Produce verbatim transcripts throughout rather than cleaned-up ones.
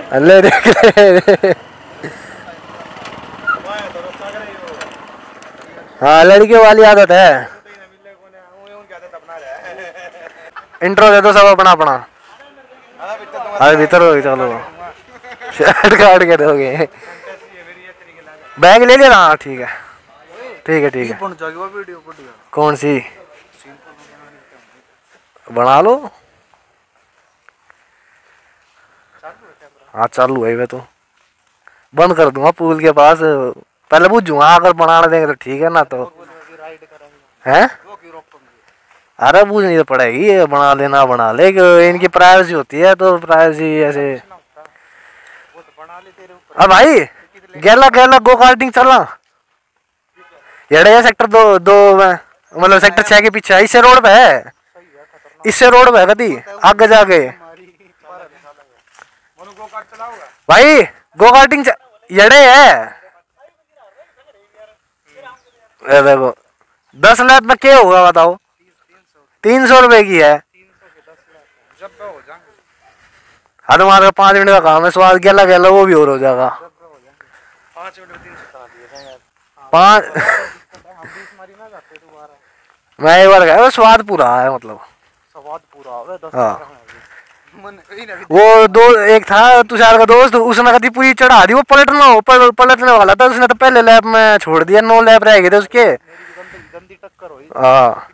अल्ले देख ले। हाँ लड़कियों वाली आदत है। इंट्रो दे दो सब अपना अपना। अरे भीतर हो चलो शर्ट काट के दोगे। बैग ले लिया। हाँ ठीक है ठीक है ठीक है। कौन सी बना लो। हाँ चालू है वे तो बंद कर दूंगा पूल के पास। पहले पूछूंगा अगर बनाने देंगे तो ठीक है ना तो है। अरे पूछनी तो पड़ेगी बना लेना बना ले इनकी प्राइवेसी होती है तो प्राइवेसी ऐसे। अब भाई गैला गैला गो कार्टिंग चला ये सेक्टर दो दो मतलब सेक्टर छह के पीछे इससे रोड पे है। इससे रोड पे है कभी आगे जाके भाई गो कार्टिंग यड़े है। देखो दस लैप में क्या होगा बताओ। तीन सौ रुपए की है। हाँ तुम्हारा पाँच मिनट का काम है स्वाद गैला गैला वो भी और हो जाएगा। पाँच मैं एक बार गया स्वाद पूरा है मतलब स्वाद पूरा। हाँ वो दो एक था तुषार का दोस्त उसने कभी पूरी चढ़ा दी वो पलटना हो पल, पलटने वाला था उसने तो पहले लैप में छोड़ दिया। नौ लैप रह गए थे उसके। हाँ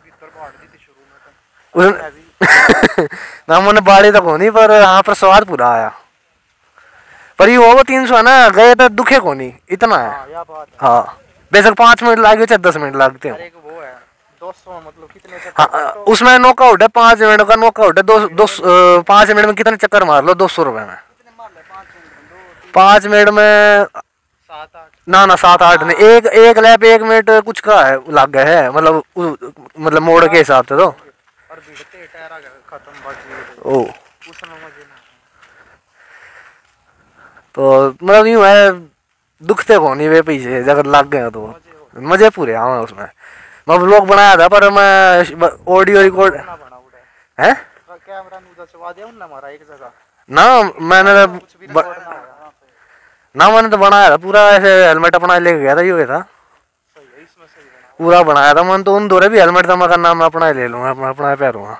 ना मैंने बाड़ी तक होनी पर यहाँ पर स्वाद पूरा आया। पर ये वो तीन सौ है ना गए तो दुखे को नहीं इतना है। हाँ बेशक पाँच मिनट लागे चाहे दस मिनट लगते हो। मतलब कितने हाँ उसमें नॉकआउट है पाँच मिनट का नॉकआउट है। दो दो पाँच मिनट में कितने चक्कर मार लो दो सौ रुपए में। पाँच मिनट में ना ना सात आठ नहीं एक एक लैप एक मिनट कुछ का है लग गया है मतलब मतलब मोड़ के हिसाब से तो ओ तो मतलब यूँ है दुखते को नहीं वे पीछे अगर लग गए तो मजे पूरे आवे उसमें। मैं व्लॉग बनाया था पर मैं ऑडियो रिकॉर्ड है ना मैंने ना मैंने तो बनाया था पूरा ऐसे हेलमेट अपना लेके गया था ये था पूरा बनाया था मैंने तो उन दौरे भी हेलमेट था मैं नाम अपना ले लूंगा अपना अपना पैरूंगा।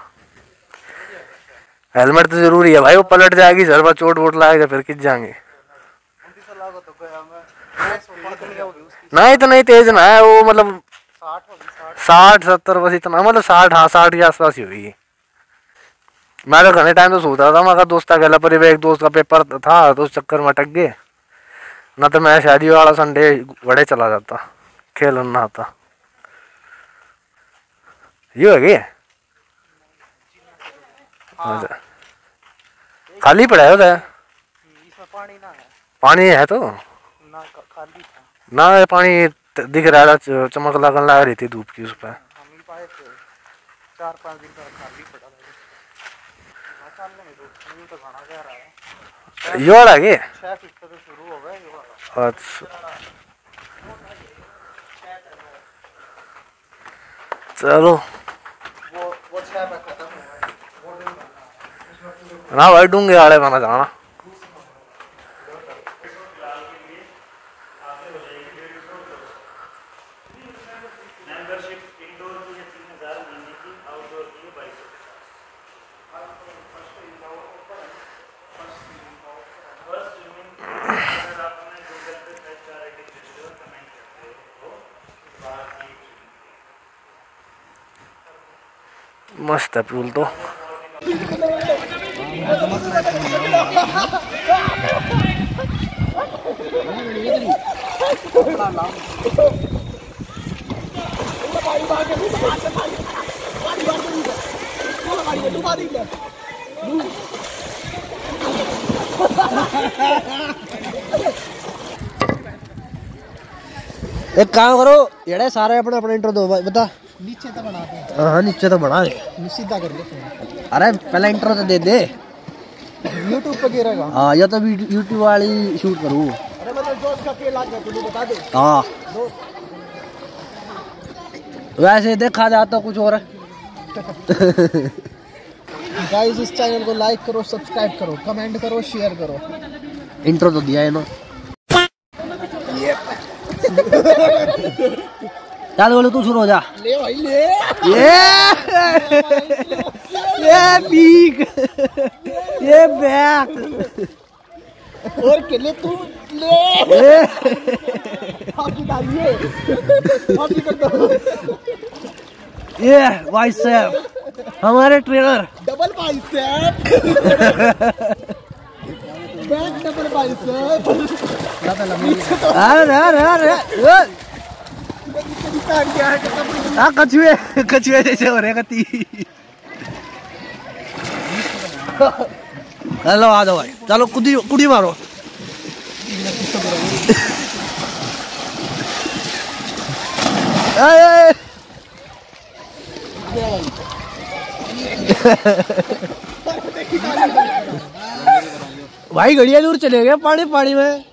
हेलमेट तो जरूरी है भाई वो पलट जाएगी सर पर चोट वोट लाएगा फिर किस जाएंगे। ना इतना ही तेज ना है वो मतलब साठ सत्तर बस इतना मतलब साठ हाँ साठ के आसपास ही हुई। मैं तो घने टाइम तो सोचता था मैं दोस्त अकेला पर एक दोस्त का पेपर था तो उस चक्कर में अटक गए ना तो मैं शादी वाला संडे बड़े चला जाता खेल ना आता। ये है क्या हाँ। खाली पड़ा है उधर पानी है तो ना खाली था ना ये पानी दिख रहा था चमक लगन लग रही थी धूप की उस पर चार पाँच दिन का खाली पड़ा ये वाला के शुरू हो गया। अच्छा चलो वो वो छह पे खत्म ना भाई डूंगे आड़े बना जाना। मस्त है पूल तो एक काम करो ये सारे अपने अपने इंट्रो दो बता नीचे तो बना दे। हाँ नीचे तो बना दे सीधा कर ले। अरे पहले इंट्रो तो दे दे यूट्यूब पे गिरेगा। हाँ या तो यूट्यूब वाली शूट करूँ। अरे मतलब दोस्त का क्या लाग गया तुझे बता दे। हाँ वैसे देखा जाता कुछ और गाइस इस चैनल को लाइक करो सब्सक्राइब करो कमेंट करो शेयर करो। इंट्रो तो दिया है ना। चल बोलो तू शुरू हो जा। ले भाई ले। ये ये पीक ये बैक और केले तू ले। ये बाइसेप हमारे trainer double bicep back double bicep. अरे अरे अरे हाँ कछुए कछुए जैसे हो रहे कती। हेलो आ जाओ भाई चलो कुदी कुड़ी मारो। भाई घड़िया दूर चले गए पानी पानी में।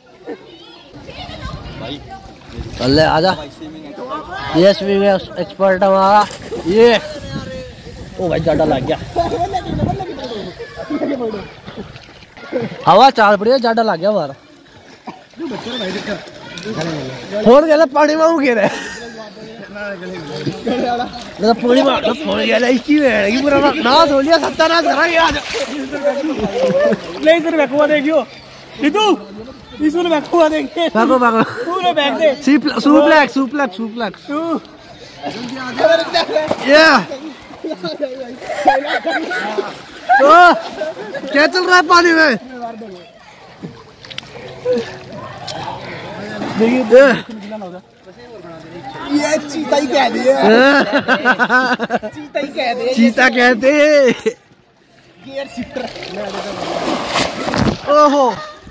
चल ले आजा। ये स्विमिंग एक्सपर्ट हमारा ये। ओ भाई ज्यादा लग गया हवा चाल पड़ी है ज्यादा लग गया हमारा। फोन गया पानी में गिरे पूरी मार तो फोन गया इसकी है पूरा ना सोलिया सत्यानाश करांगे आज। ले इधर बैकुआ देखियो नीतू इसमें बैकुआ देंगे भागो भागो पूरे बैक दे। सुप्लेक्स सुप्लेक्स सुप्लेक्स ये तो क्या चल रहा है पानी में। देखिए ये चीता ही कह दिए चीता ही कह दे चीता कहते गियर शिफ्टर। ओहो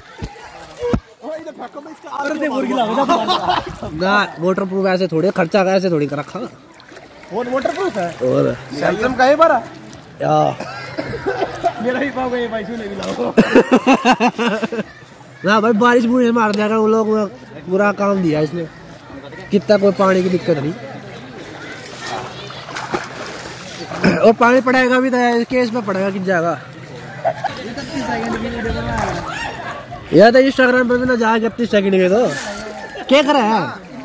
ना वाटर प्रूफ ऐसे थोड़ी खर्चा का ऐसे थोड़ी कर रखा वाटर प्रूफ है और सैमसंग का है बारा यार मेरा ही पाओ गए भाई सुने भी लाओ ना भाई बारिश बुरी मार देगा वो लोग पूरा काम दिया इसने कितना कोई पानी की दिक्कत नहीं। और पानी पड़ेगा भी तो केस में पड़ेगा किस जगह यार तो इंस्टाग्राम पे भी ना जाएगा इकतीस सेकंड के तो क्या कर रहा है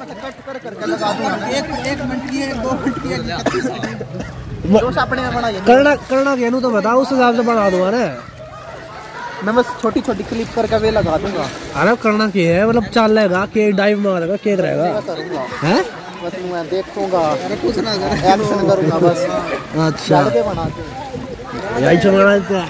करना करना कहूँ तो बताओ उस हिसाब से बना दूंगा ना मैं बस छोटी छोटी क्लिप करके वे लगा दूंगा। अरे करना क्या है मतलब चल लेगा के डाइव मारेगा के रहेगा हैं बस मैं देखूंगा। अरे कुछ ना कर एक्शन करूंगा बस। अच्छा यही चलना है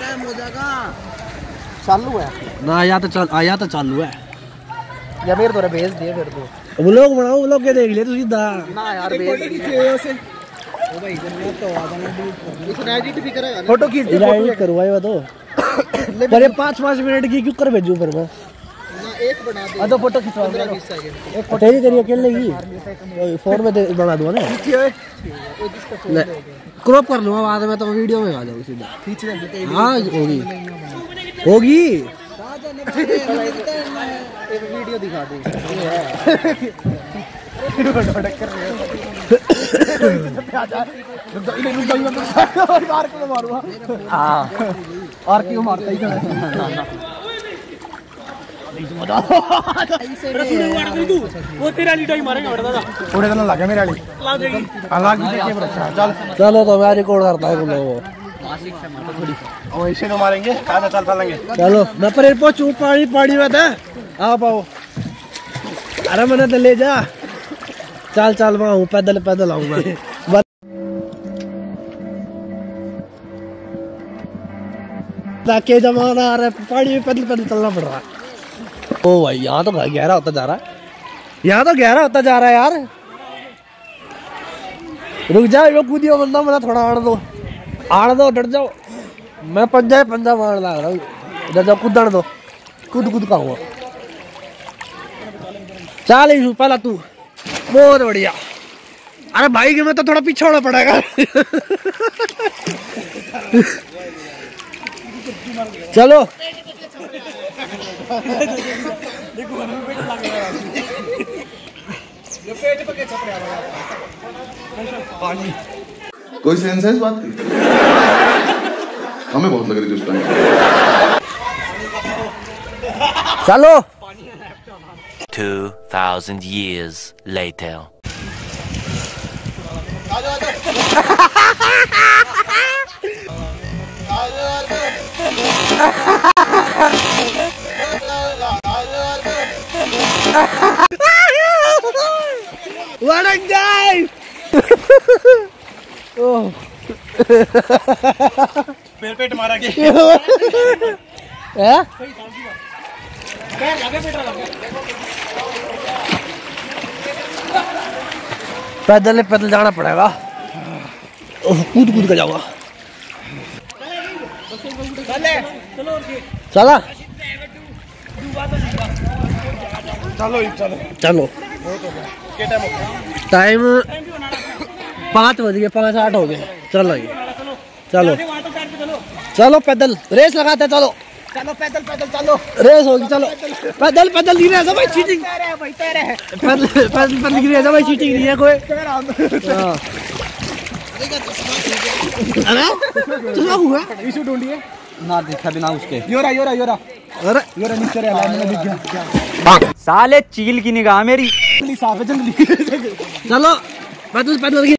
चालू है ना या तो चल आया तो चालू है या मेरे द्वारा भेज दिए मेरे को व्लॉग बनाओ व्लॉग के देख ले तू सीधा ना यार भेज से ओ भाई तो इसने एडिट भी करेगा फोटो खींच एडिट करवाएगा तो पर पाँच पाँच मिनट की क्यों कर भेजूं फिर मैं एक बना दे। तो फोटो खिंचवा एक फोटो ही करिए अकेले ही फोन में बना दूंगा ना क्रॉप कर लूंगा बाद में तो वीडियो में आ जाऊँ सीधा खींच ले। हाँ होगी होगी वीडियो दिखा दे और क्यों मारता ही वो तेरा लीटर ही मारेगा थोड़े दिन लगे मेरे चलो तो मैं रिकॉर्ड करता हूँ ऐसे तो मारेंगे चल चलेंगे चलो मैं पर पहुंचू पानी पानी में था आ पाओ अरे मैंने तो ले जा चल चल मैं आऊँ पैदल पैदल आऊँ मैं के जमाना आ रहा है पानी में पैदल पैदल चलना पड़ रहा है। ओ भाई यहाँ तो गहरा होता जा रहा है यहाँ तो गहरा होता जा रहा है यार रुक जाओ यो कूदियो बंदा मेरा थोड़ा आड़ दो आड़ दो डर जाओ मैं पंजा पंजा मार लग रहा हूँ डर जाओ कूदन दो कूद कूद का हुआ चल इशू पहला तू बहुत बढ़िया। अरे भाई के में तो थोड़ा पीछे होना पड़ेगा चलो कोई सेंस है इस बात की? हमें बहुत लग रही थी उस टाइम। चलो। Two thousand years later. What a dive! Oh. पेट पेट मारा के हैं? पैदल पैदल जाना पड़ेगा। कूद कूद कर जाऊंगा। चला चलो चलो चलो। टाइम पाँच बज गए, पाँच आठ हो गए। चलो चलो चलो पैदल रेस लगाते। चलो चलो पैदल पैदल चलो रेस होगी। चलो पैदल पैदल नहीं रहा भाई, चीटिंग। पैदल पैदल पैदल नहीं रहा भाई, चीटिंग नहीं है कोई। अरे चला हुआ इशू ढूंढिए ना देखा बिना उसके। योरा योरा योरा अरे योरा नीचे रहा मैंने दिख गया। साले चील की निगाह मेरी। जंगली साफ है जंगली। चलो पैदल पैदल